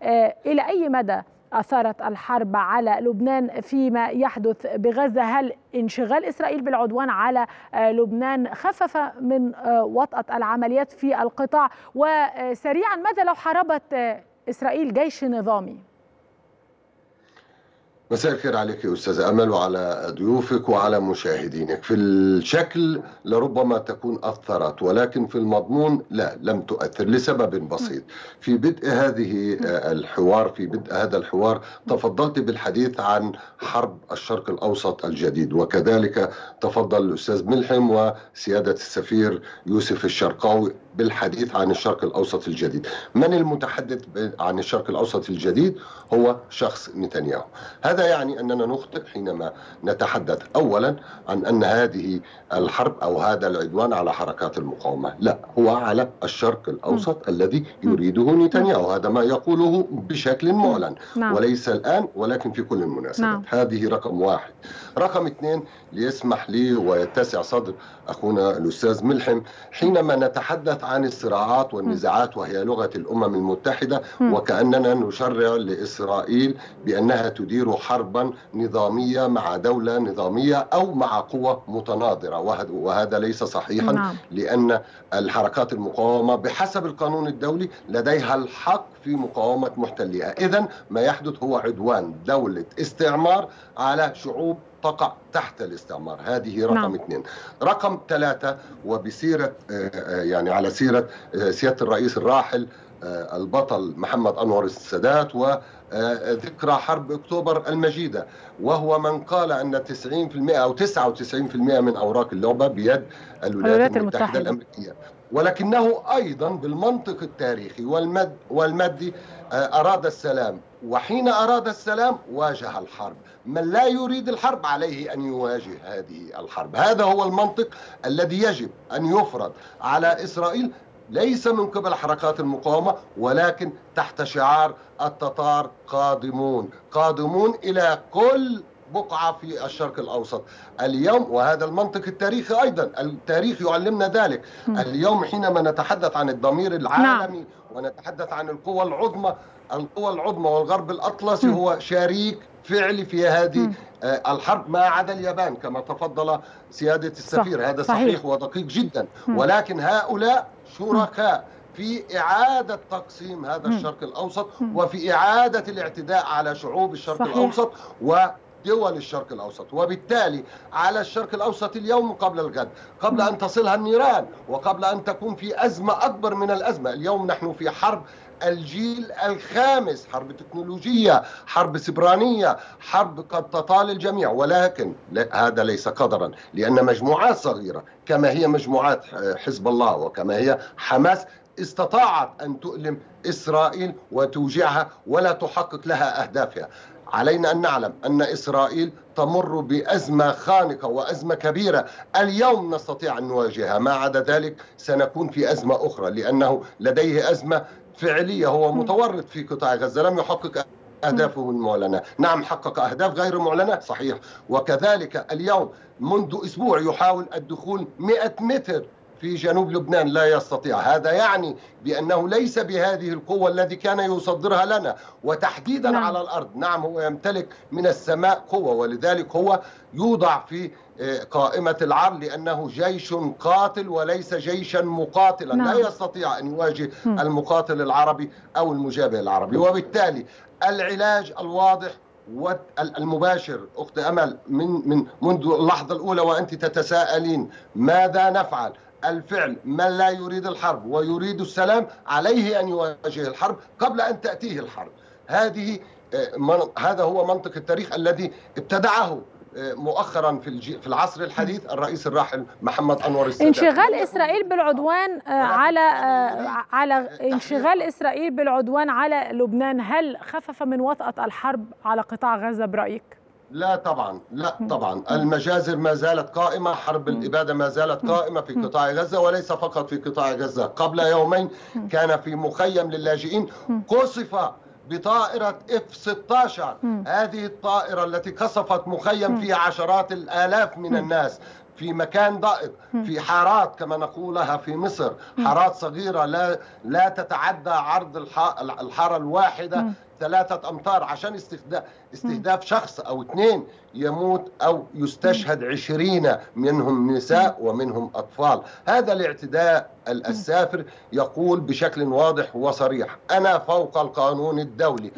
إلى أي مدى أثارت الحرب على لبنان فيما يحدث بغزة؟ هل انشغال إسرائيل بالعدوان على لبنان خفف من وطأة العمليات في القطاع؟ وسريعا، ماذا لو حاربت إسرائيل جيش نظامي؟ مساء الخير عليك يا أستاذ أمل وعلى ضيوفك وعلى مشاهدينك. في الشكل لربما تكون أثرت، ولكن في المضمون لا، لم تؤثر لسبب بسيط. في بدء هذا الحوار تفضلت بالحديث عن حرب الشرق الأوسط الجديد، وكذلك تفضل الأستاذ ملحم وسيادة السفير يوسف الشرقاوي بالحديث عن الشرق الأوسط الجديد. من المتحدث عن الشرق الأوسط الجديد هو شخص نتنياهو. هذا يعني أننا نخطئ حينما نتحدث أولا عن أن هذه الحرب أو هذا العدوان على حركات المقاومة، لا، هو على الشرق الأوسط الذي يريده نتنياهو. هذا ما يقوله بشكل معلن، وليس الآن ولكن في كل المناسبات. هذه رقم واحد. رقم اثنين، ليسمح لي ويتسع صدر أخونا الأستاذ ملحم، حينما نتحدث عن الصراعات والنزاعات وهي لغة الأمم المتحدة، وكأننا نشرع لإسرائيل بأنها تدير حربا نظامية مع دولة نظامية أو مع قوة متناظرة، وهذا ليس صحيحا. لأن الحركات المقاومة بحسب القانون الدولي لديها الحق في مقاومة محتليها. إذن ما يحدث هو عدوان دولة استعمار على شعوب تقع تحت الاستعمار. هذه رقم اثنين. رقم ثلاثة، وبسيرة يعني على سيرة سيادة الرئيس الراحل البطل محمد أنور السادات وذكرى حرب أكتوبر المجيدة، وهو من قال أن 90% أو 99% من أوراق اللعبة بيد الولايات المتحدة الأمريكية، ولكنه أيضا بالمنطق التاريخي والمادي أراد السلام، وحين أراد السلام واجه الحرب. من لا يريد الحرب عليه أن يواجه هذه الحرب. هذا هو المنطق الذي يجب أن يفرض على إسرائيل، ليس من قبل حركات المقاومة، ولكن تحت شعار التتار قادمون إلى كل بقعة في الشرق الأوسط اليوم. وهذا المنطق التاريخي أيضا، التاريخ يعلمنا ذلك. اليوم حينما نتحدث عن الضمير العالمي ونتحدث عن القوى العظمى والغرب الأطلسي هو شريك فعلي في هذه الحرب ما عدا اليابان كما تفضل سيادة السفير. هذا صحيح ودقيق جدا، ولكن هؤلاء شركاء في إعادة تقسيم هذا الشرق الأوسط وفي إعادة الاعتداء على شعوب الشرق الأوسط ودول الشرق الأوسط. وبالتالي على الشرق الأوسط اليوم قبل الغد، قبل أن تصلها النيران وقبل أن تكون في أزمة أكبر من الأزمة. اليوم نحن في حرب الجيل الخامس، حرب تكنولوجية، حرب سبرانية، حرب قد تطال الجميع. ولكن هذا ليس قدرا، لأن مجموعات صغيرة كما هي مجموعات حزب الله وكما هي حماس استطاعت أن تؤلم إسرائيل وتوجعها ولا تحقق لها أهدافها. علينا أن نعلم أن إسرائيل تمر بأزمة خانقة وأزمة كبيرة. اليوم نستطيع أن نواجهها، ما عدا ذلك سنكون في أزمة أخرى، لأنه لديه أزمة فعلية. هو متورط في قطاع غزة، لم يحقق أهدافه المعلنة. نعم، حقق أهداف غير معلنة صحيح، وكذلك اليوم منذ أسبوع يحاول الدخول 100 متر في جنوب لبنان، لا يستطيع. هذا يعني بأنه ليس بهذه القوة التي كان يصدرها لنا، وتحديدا على الأرض. نعم، هو يمتلك من السماء قوة، ولذلك هو يوضع في قائمة العار، لأنه جيش قاتل وليس جيشا مقاتلا. لا يستطيع أن يواجه المقاتل العربي أو المجابه العربي. وبالتالي العلاج الواضح والمباشر أخت أمل منذ اللحظة الأولى وأنت تتساءلين ماذا نفعل؟ الفعل. من لا يريد الحرب ويريد السلام عليه أن يواجه الحرب قبل أن تأتيه الحرب. هذا هو منطق التاريخ الذي ابتدعه مؤخرا في العصر الحديث الرئيس الراحل محمد أنور السادات. انشغال إسرائيل بالعدوان على لبنان هل خفف من وطأة الحرب على قطاع غزة برأيك؟ لا طبعا، لا طبعا. المجازر ما زالت قائمة، حرب الإبادة ما زالت قائمة في قطاع غزة، وليس فقط في قطاع غزة. قبل يومين كان في مخيم للاجئين قصف بطائرة F-16. هذه الطائرة التي قصفت مخيم فيه عشرات الآلاف من الناس في مكان ضائق، في حارات كما نقولها في مصر، حارات صغيرة لا تتعدى عرض الحارة الواحدة 3 أمتار، عشان استهداف شخص أو 2 يموت أو يستشهد 20 منهم نساء ومنهم أطفال. هذا الاعتداء السافر يقول بشكل واضح وصريح: أنا فوق القانون الدولي.